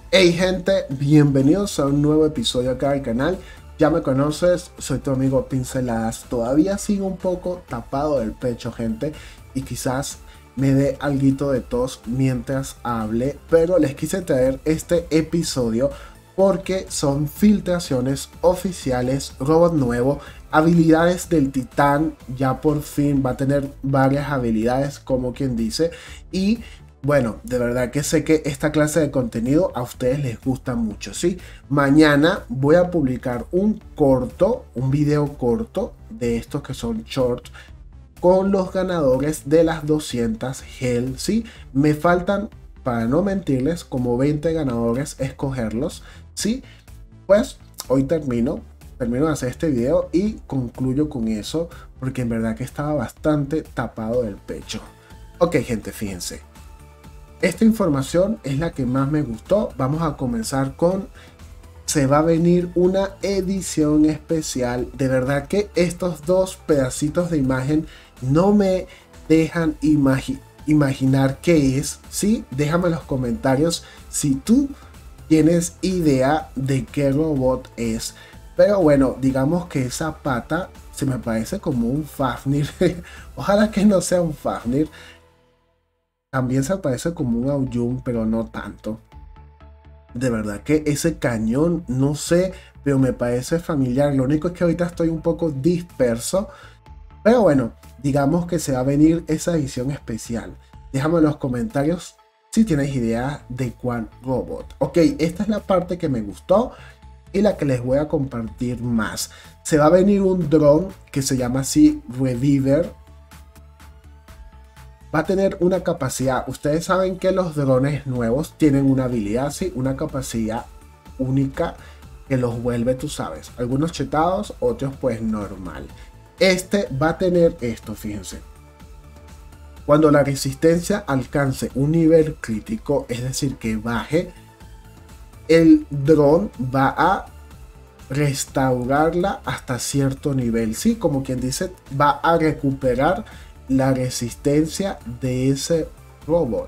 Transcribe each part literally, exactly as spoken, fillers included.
Hey gente, bienvenidos a un nuevo episodio acá del canal. Ya me conoces, soy tu amigo Pinceladas. Todavía sigo un poco tapado del pecho, gente, y quizás me dé alguito de tos mientras hable, pero les quise traer este episodio porque son filtraciones oficiales, robot nuevo, habilidades del titán. Ya por fin va a tener varias habilidades, como quien dice, y bueno, de verdad que sé que esta clase de contenido a ustedes les gusta mucho, ¿sí? Mañana voy a publicar un corto, un video corto de estos que son shorts con los ganadores de las doscientas Hell, ¿sí? Me faltan, para no mentirles, como veinte ganadores escogerlos, ¿sí? Pues hoy termino, termino de hacer este video y concluyo con eso, porque en verdad que estaba bastante tapado del pecho. Ok, gente, fíjense. Esta información es la que más me gustó. Vamos a comenzar con: se va a venir una edición especial. De verdad que estos dos pedacitos de imagen no me dejan imagi imaginar qué es, ¿sí? Déjame en los comentarios si tú tienes idea de qué robot es. Pero bueno, digamos que esa pata se me parece como un Fafnir. Ojalá que no sea un Fafnir. También se parece como un Aoyun, pero no tanto. De verdad que ese cañón, no sé, pero me parece familiar. Lo único es que ahorita estoy un poco disperso. Pero bueno, digamos que se va a venir esa edición especial. Déjame en los comentarios si tienes idea de cuál robot. Ok, esta es la parte que me gustó y la que les voy a compartir más. Se va a venir un dron que se llama así Reviver. Va a tener una capacidad. Ustedes saben que los drones nuevos tienen una habilidad, sí, una capacidad única que los vuelve, tú sabes, algunos chetados, otros pues normal. Este va a tener esto, fíjense. Cuando la resistencia alcance un nivel crítico, es decir, que baje, el dron va a restaurarla hasta cierto nivel, sí, como quien dice, va a recuperar la resistencia de ese robot.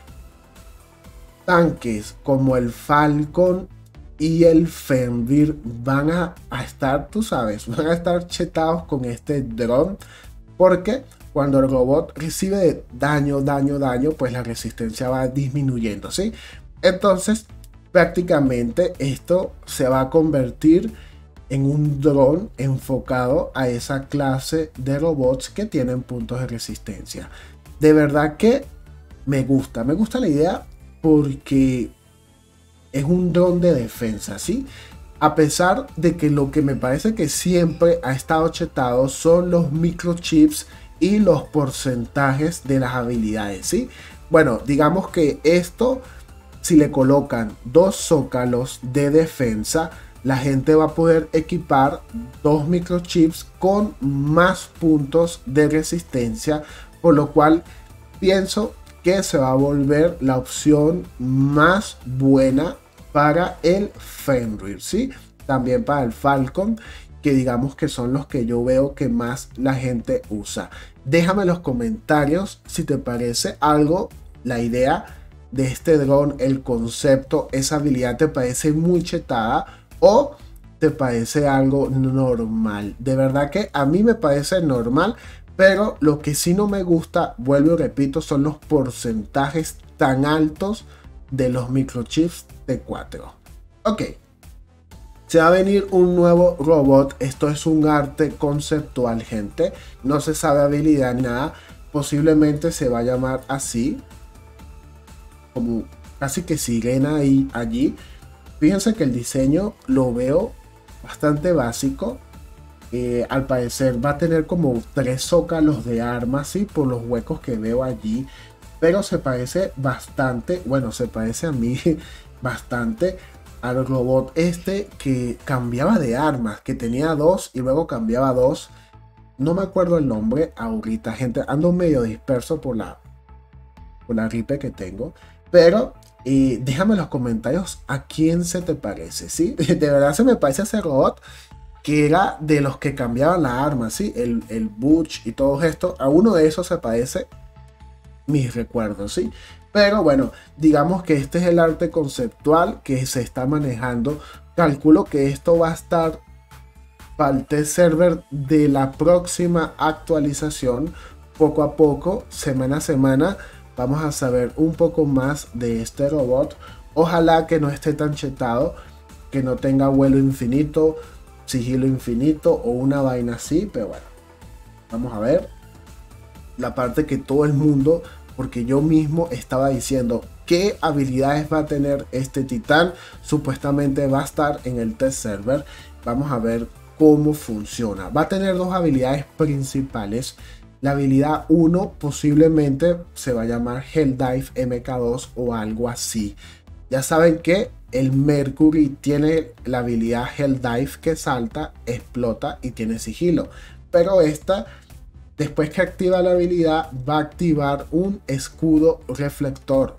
Tanques como el Falcon y el Fenrir van a, a estar, tú sabes, van a estar chetados con este dron, porque cuando el robot recibe daño, daño, daño, pues la resistencia va disminuyendo, ¿sí? Entonces, prácticamente esto se va a convertir en un dron enfocado a esa clase de robots que tienen puntos de resistencia. De verdad que me gusta, me gusta la idea porque es un dron de defensa, ¿sí? A pesar de que lo que me parece que siempre ha estado chetado son los microchips y los porcentajes de las habilidades, ¿sí? Bueno, digamos que esto, si le colocan dos zócalos de defensa, la gente va a poder equipar dos microchips con más puntos de resistencia, por lo cual pienso que se va a volver la opción más buena para el Fenrir, ¿sí? También para el Falcon, que digamos que son los que yo veo que más la gente usa. Déjame en los comentarios si te parece algo, la idea de este dron, el concepto, esa habilidad te parece muy chetada o te parece algo normal. De verdad que a mí me parece normal, pero lo que sí no me gusta, vuelvo y repito, son los porcentajes tan altos de los microchips T cuatro. Ok, se va a venir un nuevo robot. Esto es un arte conceptual, gente, no se sabe habilidad ni nada. Posiblemente se va a llamar así, como casi que sirena ahí allí. Fíjense que el diseño lo veo bastante básico. Eh, al parecer va a tener como tres zócalos de armas, ¿sí? Por los huecos que veo allí. Pero se parece bastante, bueno, se parece a mí bastante al robot este que cambiaba de armas, que tenía dos y luego cambiaba dos. No me acuerdo el nombre ahorita, gente. Ando medio disperso por la, por la gripe que tengo. Pero y déjame en los comentarios a quién se te parece, ¿sí? De verdad se me parece ese robot que era de los que cambiaban la arma, ¿sí? El, el Butch y todo esto. A uno de esos se parece mis recuerdos, ¿sí? Pero bueno, digamos que este es el arte conceptual que se está manejando. Calculo que esto va a estar para el test server de la próxima actualización. Poco a poco, semana a semana, vamos a saber un poco más de este robot. Ojalá que no esté tan chetado, que no tenga vuelo infinito, sigilo infinito o una vaina así, pero bueno, vamos a ver la parte que todo el mundo, porque yo mismo estaba diciendo qué habilidades va a tener este titán. Supuestamente va a estar en el test server. Vamos a ver cómo funciona. Va a tener dos habilidades principales. La habilidad uno posiblemente se va a llamar Helldive M K dos o algo así. Ya saben que el Mercury tiene la habilidad Helldive que salta, explota y tiene sigilo. Pero esta, después que activa la habilidad, va a activar un escudo reflector.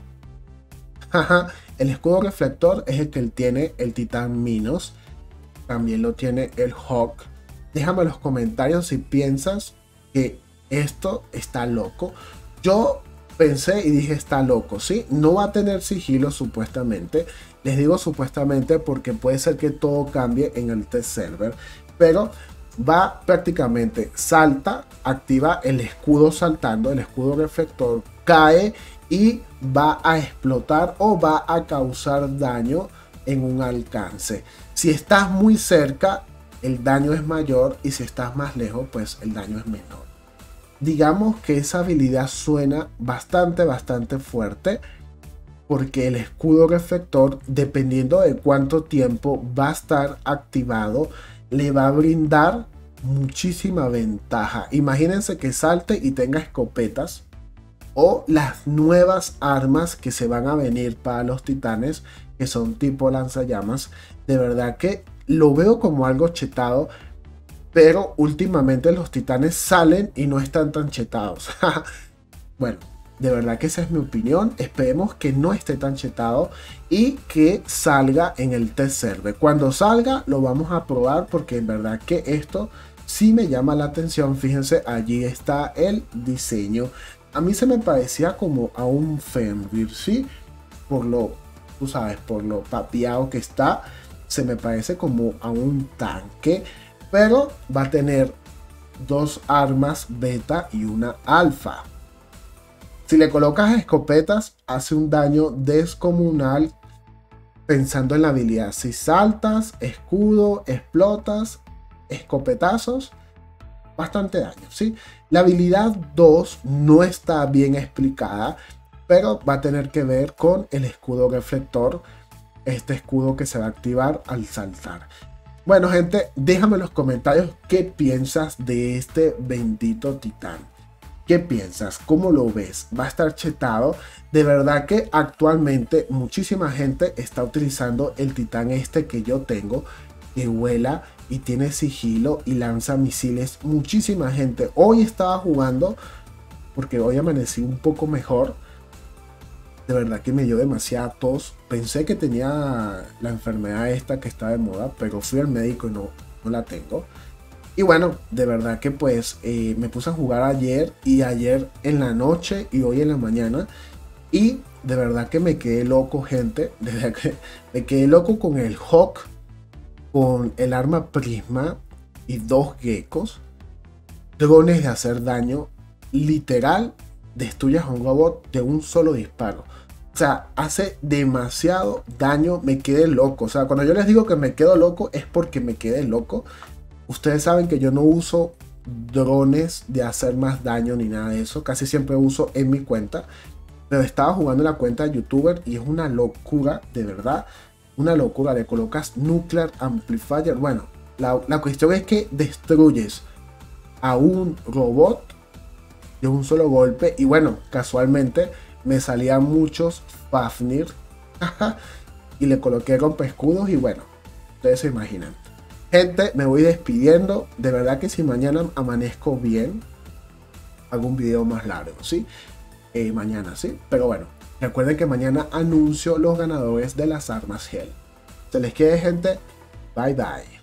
El escudo reflector es el que tiene el titán Minos. También lo tiene el Hawk. Déjame en los comentarios si piensas que esto está loco. Yo pensé y dije está loco, ¿sí? No va a tener sigilo supuestamente. Les digo supuestamente porque puede ser que todo cambie en el test server. Pero va prácticamente, salta, activa el escudo saltando, el escudo reflector, cae y va a explotar o va a causar daño en un alcance. Si estás muy cerca, el daño es mayor, y si estás más lejos, pues el daño es menor. Digamos que esa habilidad suena bastante, bastante fuerte, porque el escudo reflector, dependiendo de cuánto tiempo va a estar activado, le va a brindar muchísima ventaja. Imagínense que salte y tenga escopetas o las nuevas armas que se van a venir para los titanes, que son tipo lanzallamas. De verdad que lo veo como algo chetado, pero últimamente los titanes salen y no están tan chetados. Bueno, de verdad que esa es mi opinión. Esperemos que no esté tan chetado y que salga en el test server. Cuando salga lo vamos a probar, porque en verdad que esto sí me llama la atención. Fíjense, allí está el diseño. A mí se me parecía como a un Fenrir, ¿sí? Por lo, tú sabes, por lo papeado que está, se me parece como a un tanque. Pero va a tener dos armas beta y una alfa. Si le colocas escopetas, hace un daño descomunal pensando en la habilidad. Si saltas, escudo, explotas, escopetazos, bastante daño, ¿sí? La habilidad dos no está bien explicada, pero va a tener que ver con el escudo reflector, este escudo que se va a activar al saltar. Bueno, gente, déjame en los comentarios qué piensas de este bendito titán. ¿Qué piensas? ¿Cómo lo ves? ¿Va a estar chetado? De verdad que actualmente muchísima gente está utilizando el titán este que yo tengo, que vuela y tiene sigilo y lanza misiles. Muchísima gente. Hoy estaba jugando, porque hoy amanecí un poco mejor. De verdad que me dio demasiada tos. Pensé que tenía la enfermedad esta que está de moda, pero fui al médico y no, no la tengo. Y bueno, de verdad que pues eh, me puse a jugar ayer y ayer en la noche y hoy en la mañana. Y de verdad que me quedé loco, gente. De verdad que me quedé loco con el Hawk, con el arma prisma y dos geckos. Drones de hacer daño. Literal, destruyes a un robot de un solo disparo. O sea, hace demasiado daño. Me quedé loco. O sea, cuando yo les digo que me quedo loco es porque me quedé loco. Ustedes saben que yo no uso drones de hacer más daño ni nada de eso. Casi siempre uso en mi cuenta. Pero estaba jugando en la cuenta de youtuber y es una locura, de verdad. Una locura. Le colocas Nuclear Amplifier. Bueno, la, la cuestión es que destruyes a un robot de un solo golpe. Y bueno, casualmente me salían muchos Fafnir. Y le coloqué rompescudos y bueno, ustedes se imaginan. Gente, me voy despidiendo. De verdad que si mañana amanezco bien, hago un video más largo, ¿sí? Eh, mañana, ¿sí? Pero bueno, recuerden que mañana anuncio los ganadores de las armas Hell. Se les quede, gente. Bye, bye.